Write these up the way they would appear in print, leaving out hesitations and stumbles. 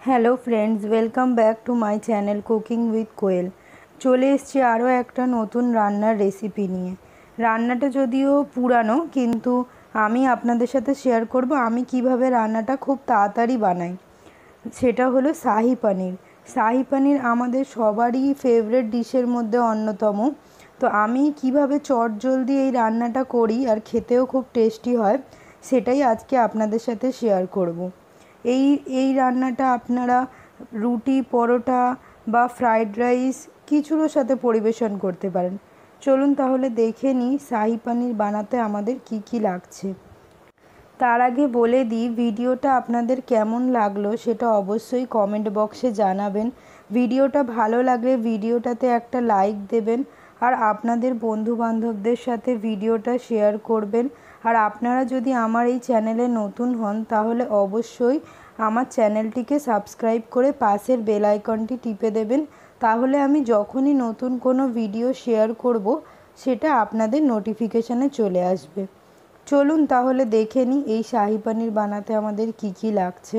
Hello friends, welcome back to my channel cooking with Koel. চলে এসেছি আরও একটা নতুন রান্নার রেসিপি নিয়ে। রান্নাটা যদিও পুরানো, কিন্তু আমি আপনাদের সাথে শেয়ার করব আমি কিভাবে রান্নাটা খুব তাড়াতাড়ি বানাই। সেটা হলো শাহি পনির। শাহি পনির আমাদের সবারই ফেভারিট ডিশের মধ্যে অন্যতম। তো আমি কিভাবে চটজলদি এই রান্নাটা করি আর খেতেও খুব টেস্টি হয়, সেটাই আজকে আপনাদের সাথে শেয়ার করব। এই এই রান্নাটা আপনারা রুটি, পরোটা বা ফ্রাইড রাইস কিছুরও সাথে পরিবেশন করতে পারেন। চলুন তাহলে দেখে নিই শাহি পনির বানাতে আমাদের কি কি লাগছে। তার আগে বলে দিই, ভিডিওটা আপনাদের কেমন লাগলো সেটা অবশ্যই কমেন্ট বক্সে জানাবেন। ভিডিওটা ভালো লাগলে ভিডিওটাতে একটা লাইক দেবেন, আর আপনাদের বন্ধুবান্ধবদের সাথে ভিডিওটা শেয়ার করবেন। আর আপনারা যদি আমার এই চ্যানেলে নতুন হন তাহলে অবশ্যই আমার চ্যানেলটিকে সাবস্ক্রাইব করে পাশের বেল আইকনটি টিপে দেবেন। তাহলে আমি যখনই নতুন কোনো ভিডিও শেয়ার করব সেটা আপনাদের নোটিফিকেশানে চলে আসবে। চলুন তাহলে দেখে নিই এই শাহি পনির বানাতে আমাদের কি কি লাগছে।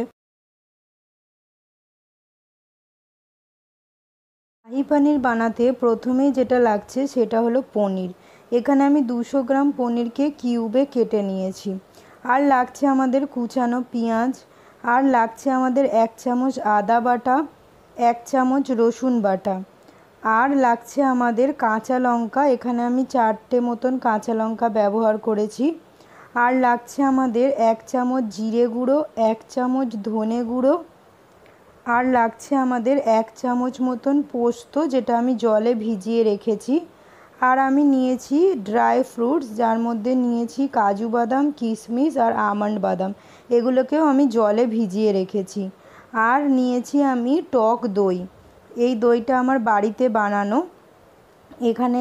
শাহি পনির বানাতে প্রথমেই যেটা লাগছে সেটা হলো পনির। এখানে আমি 200 গ্রাম পনিরকে কিউবে কেটে নিয়েছি। আর লাগছে আমাদের কুচানো পেঁয়াজ, আর লাগছে আমাদের 1 চামচ আদা বাটা, 1 চামচ রসুন বাটা, আর লাগছে আমাদের কাঁচা লঙ্কা। এখানে আমি 4টে মতন কাঁচা লঙ্কা ব্যবহার করেছি। আর লাগছে আমাদের 1 চামচ জিরে গুঁড়ো, 1 চামচ ধনে গুঁড়ো, আর লাগছে আমাদের 1 চামচ মতন পোস্ত, যেটা আমি জলে ভিজিয়ে রেখেছি। আর আমি নিয়েছি ড্রাই ফ্রুটস, যার মধ্যে নিয়েছি কাজু বাদাম, কিশমিশ আর আমন্ড বাদাম। এগুলোকেও আমি জলে ভিজিয়ে রেখেছি। আর নিয়েছি আমি টক দই। এই দইটা আমার বাড়িতে বানানো। এখানে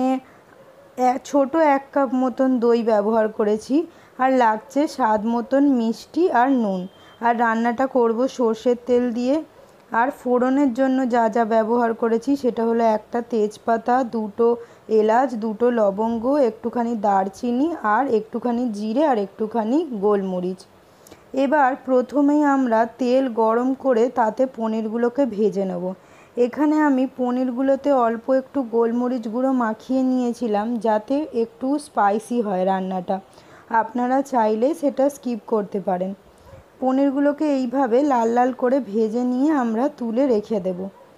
ছোট 1 কাপ মতন দই ব্যবহার করেছি। আর লাগছে স্বাদ মতন মিষ্টি আর নুন। আর রান্নাটা করব সর্ষের তেল দিয়ে। আর ফোড়নের জন্য যা যা ব্যবহার করেছি সেটা হলো একটা তেজপাতা, 2টো এলাচ, 2টো লবঙ্গ, একটুখানি দারচিনি, আর একটুখানি জিরে, আর একটুখানি গোলমরিচ। এবার প্রথমেই আমরা তেল গরম করে তাতে পনিরগুলোকে ভেজে নেব। এখানে আমি পনিরগুলোতে অল্প একটু গোলমরিচ গুঁড়ো মাখিয়ে নিয়েছিলাম, যাতে একটু স্পাইসি হয় রান্নাটা। আপনারা চাইলে সেটা স্কিপ করতে পারেন। পনিরগুলোকে এইভাবে লাল লাল করে ভেজে নিয়ে আমরা তুলে রেখে দেব।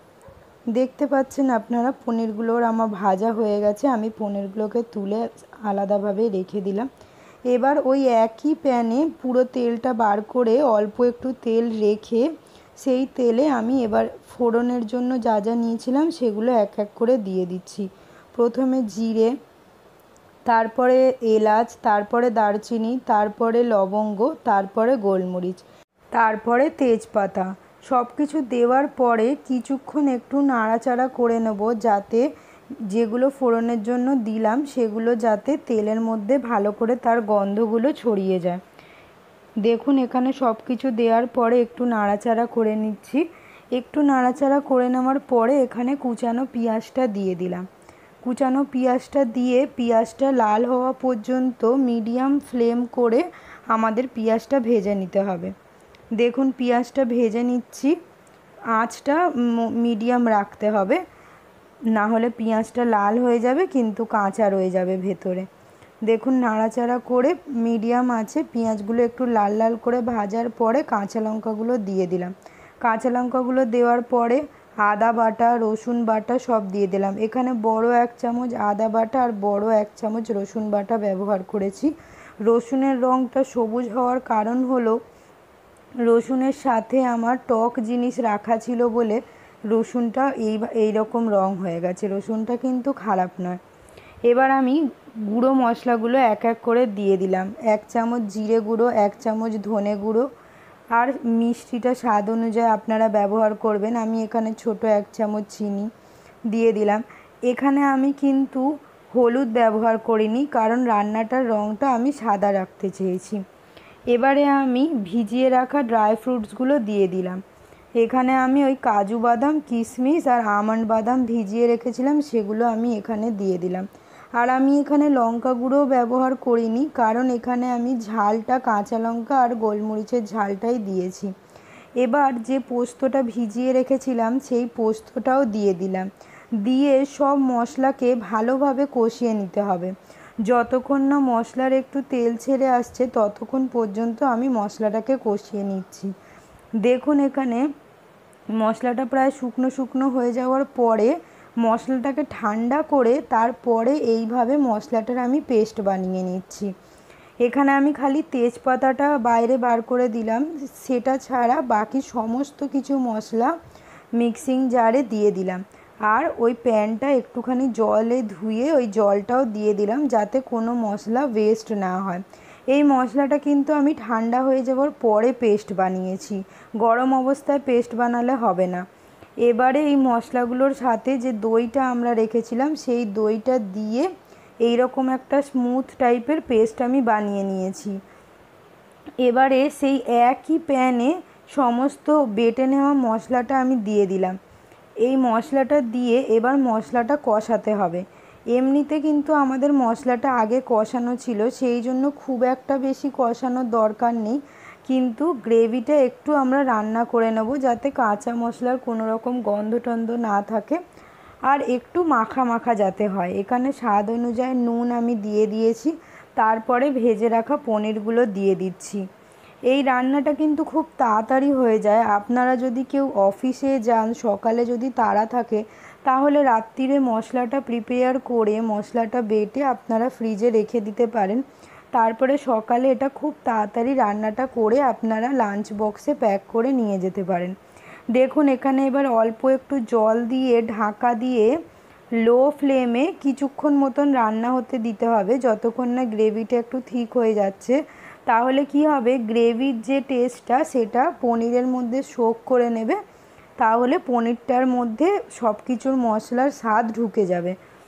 দেখতে পাচ্ছেন আপনারা পনিরগুলোর আমার ভাজা হয়ে গেছে। আমি পনিরগুলোকে তুলে আলাদাভাবে রেখে দিলাম। এবার ওই একই প্যানে পুরো তেলটা বার করে অল্প একটু তেল রেখে সেই তেলে আমি এবার ফোড়নের জন্য যা যা নিয়েছিলাম সেগুলো এক এক করে দিয়ে দিচ্ছি। প্রথমে জিরে, তারপরে এলাচ, তারপরে দারচিনি, তারপরে লবঙ্গ, তারপরে গোলমরিচ, তারপরে তেজপাতা। সব কিছু দেওয়ার পরে কিছুক্ষণ একটু নাড়াচাড়া করে নেব, যাতে যেগুলো ফোড়নের জন্য দিলাম সেগুলো যাতে তেলের মধ্যে ভালো করে তার গন্ধগুলো ছড়িয়ে যায়। দেখুন এখানে সব কিছু দেওয়ার পরে একটু নাড়াচাড়া করে নিচ্ছি। একটু নাড়াচাড়া করে নেওয়ার পরে এখানে কুচানো পেঁয়াজটা দিয়ে দিলাম। কুচানো পেঁয়াজটা দিয়ে পেঁয়াজটা লাল হওয়া পর্যন্ত মিডিয়াম ফ্লেম করে আমাদের পেঁয়াজটা ভেজে নিতে হবে। দেখুন পেঁয়াজটা ভেজে নিচ্ছি। আঁচটা মিডিয়াম রাখতে হবে, না হলে পেঁয়াজটা লাল হয়ে যাবে কিন্তু কাঁচা রয়ে যাবে ভেতরে। দেখুন নাড়াচাড়া করে মিডিয়াম আছে পেঁয়াজগুলো একটু লাল লাল করে ভাজার পরে কাঁচা লঙ্কাগুলো দিয়ে দিলাম। কাঁচা লঙ্কাগুলো দেওয়ার পরে আদা বাটা, রসুন বাটা সব দিয়ে দিলাম। এখানে বড় 1 চামচ আদা বাটা আর বড় 1 চামচ রসুন বাটা ব্যবহার করেছি। রসুনের রঙটা সবুজ হওয়ার কারণ হলো রসুনের সাথে আমার টক জিনিস রাখা ছিল বলে রসুনটা এই রকম রং হয়ে গেছে। রসুনটা কিন্তু খারাপ নয়। এবার আমি গুঁড়ো মশলাগুলো এক এক করে দিয়ে দিলাম। 1 চামচ জিরে গুঁড়ো, 1 চামচ ধনে গুঁড়ো, আর মিষ্টিটা স্বাদ অনুযায়ী আপনারা ব্যবহার করবেন। আমি এখানে ছোট 1 চামচ চিনি দিয়ে দিলাম। এখানে আমি কিন্তু হলুদ ব্যবহার করিনি, কারণ রান্নাটার রঙটা আমি সাদা রাখতে চেয়েছি। এবারে আমি ভিজিয়ে রাখা ড্রাই ফ্রুটসগুলো দিয়ে দিলাম। এখানে আমি ওই কাজু বাদাম, কিশমিশ আর আমন্ড বাদাম ভিজিয়ে রেখেছিলাম, সেগুলো আমি এখানে দিয়ে দিলাম। আর আমি এখানে লঙ্কা গুঁড়োও ব্যবহার করিনি, কারণ এখানে আমি ঝালটা কাঁচা লঙ্কা আর গোলমরিচের ঝালটাই দিয়েছি। এবার যে পোস্তটা ভিজিয়ে রেখেছিলাম সেই পোস্তটাও দিয়ে দিলাম, দিয়ে সব মশলাকে ভালোভাবে কষিয়ে নিতে হবে। যতক্ষণ না মশলার একটু তেল ছেড়ে আসছে ততক্ষণ পর্যন্ত আমি মশলাটাকে কষিয়ে নিচ্ছি। দেখুন এখানে মশলাটা প্রায় শুকনো শুকনো হয়ে যাওয়ার পরে মশলাটাকে ঠান্ডা করে তারপরে এইভাবে মশলাটার আমি পেস্ট বানিয়ে নিচ্ছি। এখানে আমি খালি তেজপাতাটা বাইরে বার করে দিলাম, সেটা ছাড়া বাকি সমস্ত কিছু মশলা মিক্সিং জারে দিয়ে দিলাম। আর ওই প্যানটা একটুখানি জলে ধুয়ে ওই জলটাও দিয়ে দিলাম যাতে কোনো মশলা ওয়েস্ট না হয়। এই মশলাটা কিন্তু আমি ঠান্ডা হয়ে যাওয়ার পরে পেস্ট বানিয়েছি, গরম অবস্থায় পেস্ট বানালে হবে না। এবারে এই মশলাগুলোর সাথে যে দইটা আমরা রেখেছিলাম সেই দইটা দিয়ে এই রকম একটা স্মুথ টাইপের পেস্ট আমি বানিয়ে নিয়েছি। এবারে সেই একই প্যানে সমস্ত বেটে নেওয়া মশলাটা আমি দিয়ে দিলাম। এই মশলাটা দিয়ে এবার মশলাটা কষাতে হবে। এমনিতে কিন্তু আমাদের মশলাটা আগে কষানো ছিল, সেই জন্য খুব একটা বেশি কষানোর দরকার নেই, কিন্তু গ্রেভিটা একটু আমরা রান্না করে নেব যাতে কাঁচা মশলার কোনো রকম গন্ধ টন্ধ না থাকে আর একটু মাখা মাখা যাতে হয়। এখানে স্বাদ অনুযায়ী নুন আমি দিয়ে দিয়েছি, তারপরে ভেজে রাখা পনিরগুলো দিয়ে দিচ্ছি। এই রান্নাটা কিন্তু খুব তাড়াতাড়ি হয়ে যায়। আপনারা যদি কেউ অফিসে যান, সকালে যদি তাড়া থাকে, তাহলে রাত্রিরে মশলাটা প্রিপেয়ার করে মশলাটা বেটে আপনারা ফ্রিজে রেখে দিতে পারেন। তারপরে সকালে এটা খুব তাড়াতাড়ি রান্নাটা করে আপনারা লাঞ্চ বক্সে প্যাক করে নিয়ে যেতে পারেন। দেখুন এখানে এবার অল্প একটু জল দিয়ে ঢাকা দিয়ে লো ফ্লেমে কিছুক্ষণ মতন রান্না হতে দিতে হবে, যতক্ষণ না গ্রেভিটা একটু ঠিক হয়ে যাচ্ছে। তাহলে কি হবে, গ্রেভির যে টেস্টটা সেটা পনিরের মধ্যে সোক করে নেবে, তাহলে পনিরটার মধ্যে সব কিছুর মশলার স্বাদ ঢুকে যাবে।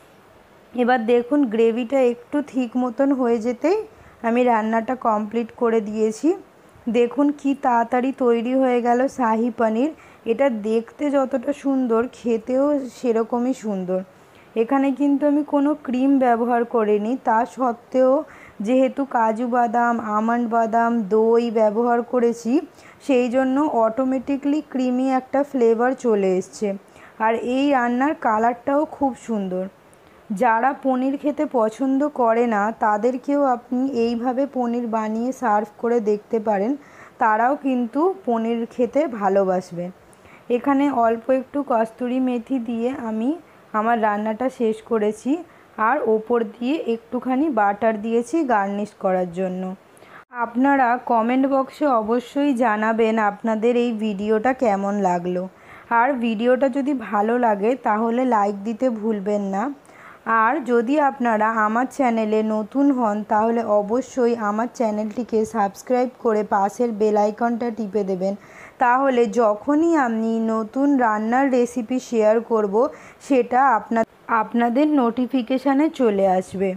এবার দেখুন গ্রেভিটা একটু ঠিক মতন হয়ে যেতেই আমি রান্নাটা কমপ্লিট করে দিয়েছি। দেখুন কি তাড়াতাড়ি তৈরি হয়ে গেল শাহি পনির। এটা দেখতে যতটা সুন্দর, খেতেও সেরকমই সুন্দর। এখানে কিন্তু আমি কোনো ক্রিম ব্যবহার করিনি, তা সত্ত্বেও যেহেতু কাজু বাদাম, আমন্ড বাদাম, দই ব্যবহার করেছি, সেই জন্য অটোমেটিকলি ক্রিমি একটা ফ্লেভার চলে এসছে। আর এই রান্নার কালারটাও খুব সুন্দর। যারা পনির খেতে পছন্দ করে না তাদেরকেও আপনি এইভাবে পনির বানিয়ে সার্ভ করে দেখতে পারেন, তারাও কিন্তু পনির খেতে ভালোবাসবে। এখানে অল্প একটু কস্তুরি মেথি দিয়ে আমি আমার রান্নাটা শেষ করেছি, আর ওপর দিয়ে একটুখানি বাটার দিয়েছি গার্নিশ করার জন্য। আপনারা কমেন্ট বক্সে অবশ্যই জানাবেন আপনাদের এই ভিডিওটা কেমন লাগলো। আর ভিডিওটা যদি ভালো লাগে তাহলে লাইক দিতে ভুলবেন না। আর যদি আপনারা আমার চ্যানেলে নতুন হন তাহলে অবশ্যই আমার চ্যানেলটিকে সাবস্ক্রাইব করে পাশের বেল আইকনটা টিপে দেবেন, তাহলে যখনই আমি নতুন রান্নার রেসিপি শেয়ার করব সেটা আপনাদের নোটিফিকেশানে চলে আসবে।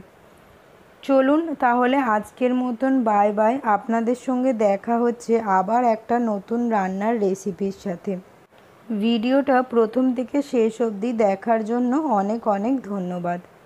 চলুন তাহলে আজকের মতন বাই বাই। আপনাদের সঙ্গে দেখা হচ্ছে আবার একটা নতুন রান্নার রেসিপির সাথে। ভিডিওটা প্রথম থেকে শেষ অবধি দেখার জন্য অনেক অনেক ধন্যবাদ।